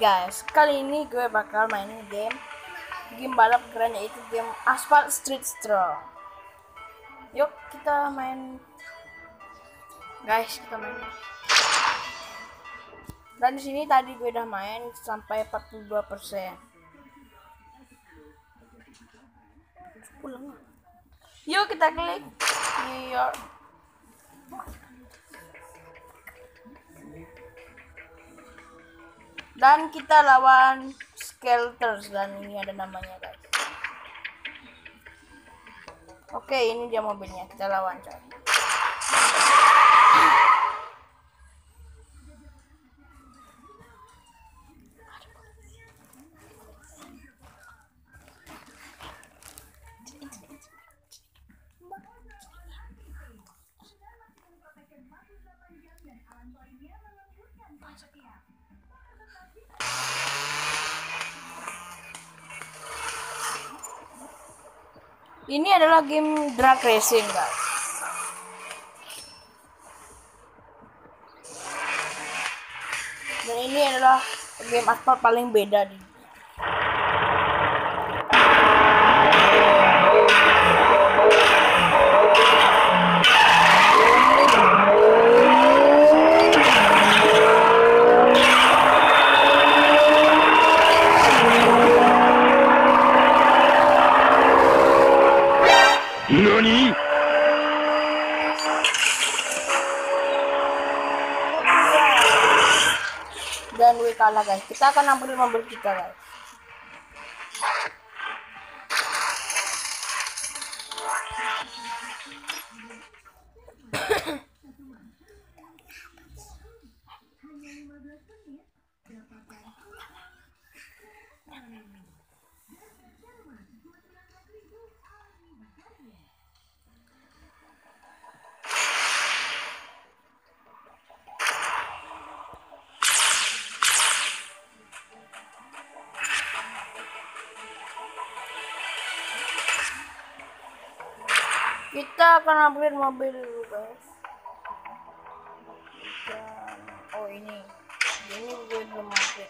guys, kali ini gue bakal mainin game balap keren, yaitu game Asphalt Street Stroll. Yuk kita main, guys, kita main. Dan di sini tadi gue udah main sampai 42%. Pulang. Yuk kita klik New York. Dan kita lawan Skelters, dan ini ada namanya, guys. Oke, ini dia mobilnya, kita lawan, coy. Ini adalah game drag racing, guys. Dan ini adalah game aspal paling beda di NANI?! Dan gue kalah, guys. Kita akan ambil mobil kita, guys. Kita akan ambil mobil dulu, guys. Dan, oh ini gue belum ambil.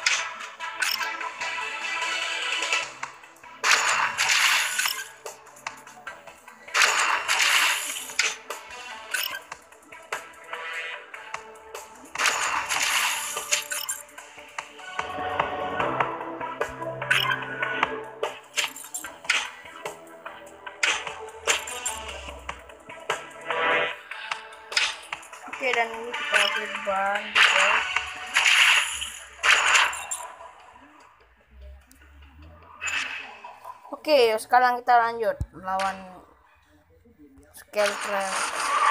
Oke, dan ini kita klik ban, guys. Oke, sekarang kita lanjut melawan Skelters.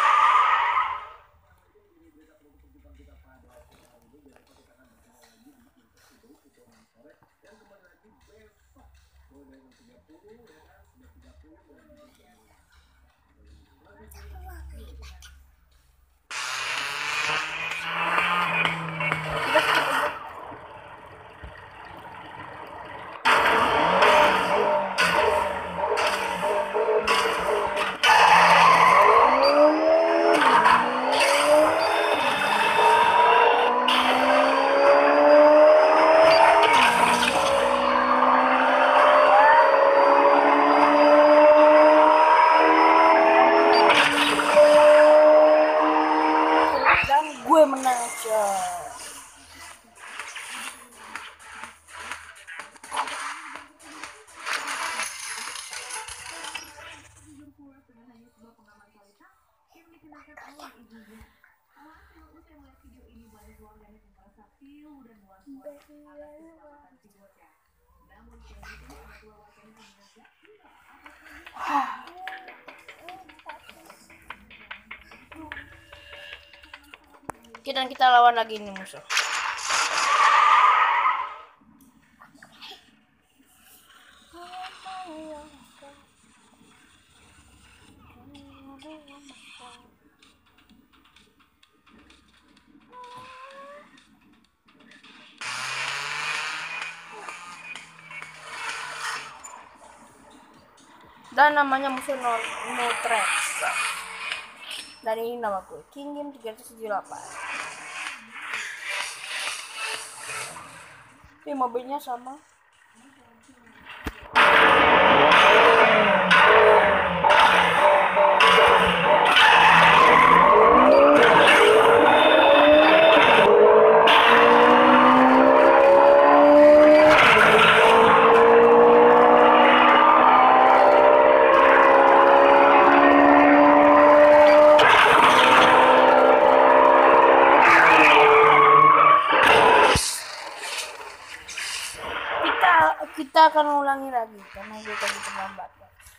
Gue menang, coy. Oke, dan kita lawan lagi nih musuh. Dan namanya musuh No Tracks. Dan ini nama gue, King Game 378. Mobilnya sama. Kita akan ulangi lagi karena gue tadi terlambat.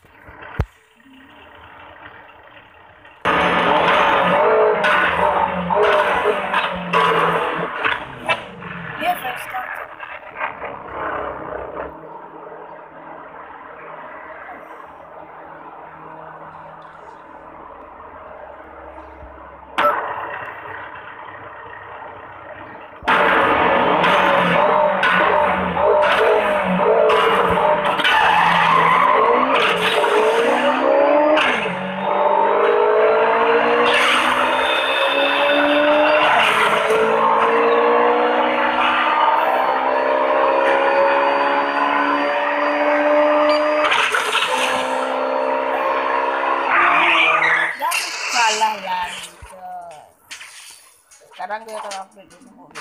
Dia fast start. Kalah lagi coy. Sekarang gue akan upgrade ini mobil.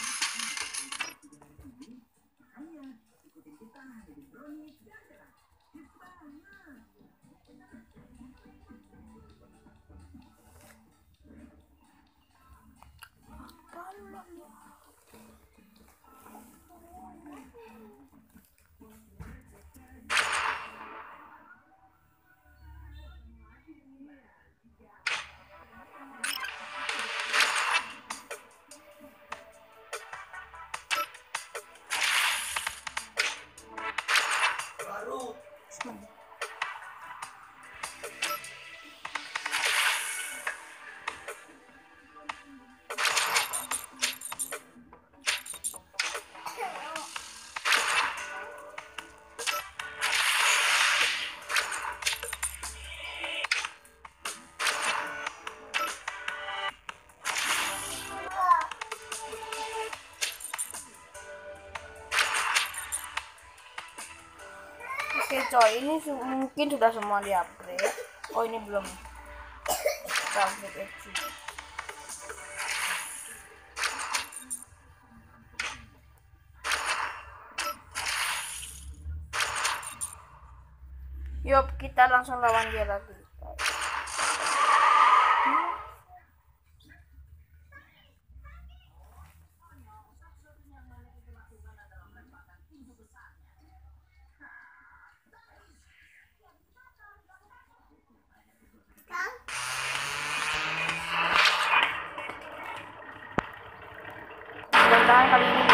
Oke coy, ini mungkin sudah semua di upgrade. Oh ini belum. Kita upgrade itu. Yuk kita langsung lawan dia lagi. Mudah-mudahan kali ini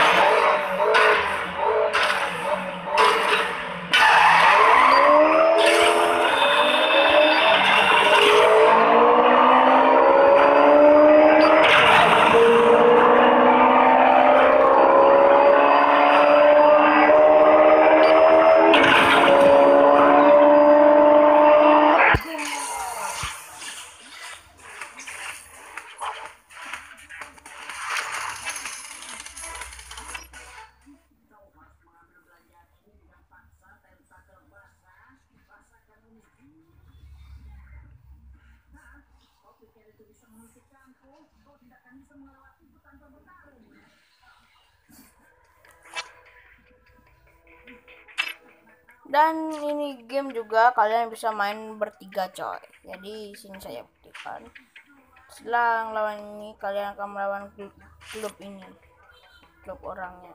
dan ini game juga kalian bisa main bertiga coy. Jadi sini saya buktikan. Setelah lawan ini kalian akan melawan klub ini, klub orangnya.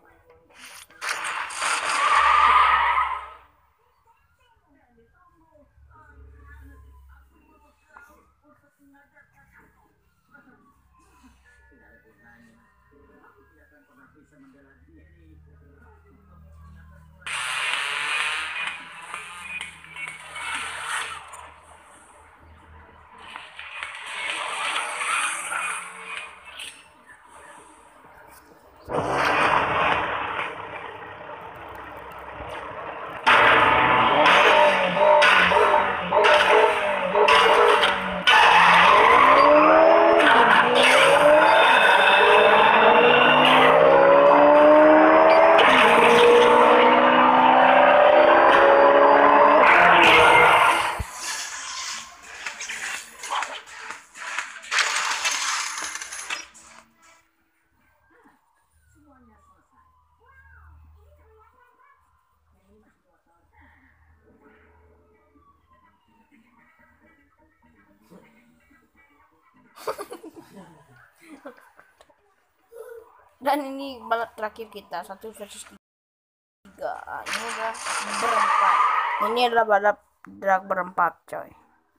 Dan ini balap terakhir kita 1 versus 3. Ini udah berempat. Ini adalah balap drag berempat, coy.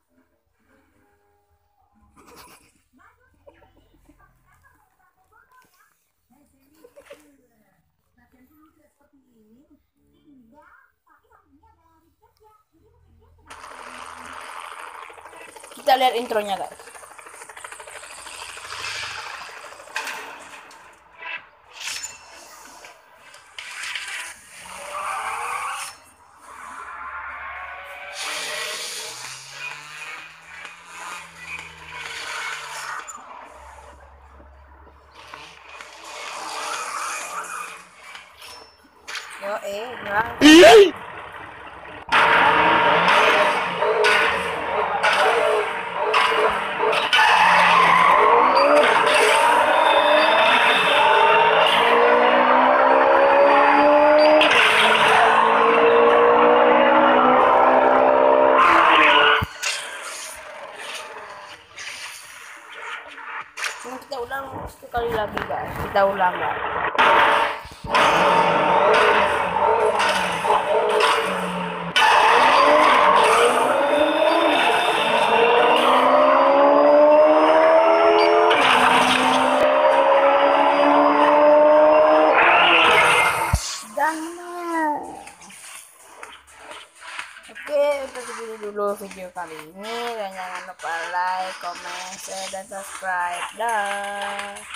Kita lihat intronya, guys. Yo, bilang. Kita ulang 1 kali lagi, guys. Kita ulang, guys. Oke, untuk segini dulu video kali ini, dan jangan lupa like, comment, share, dan subscribe. Dah.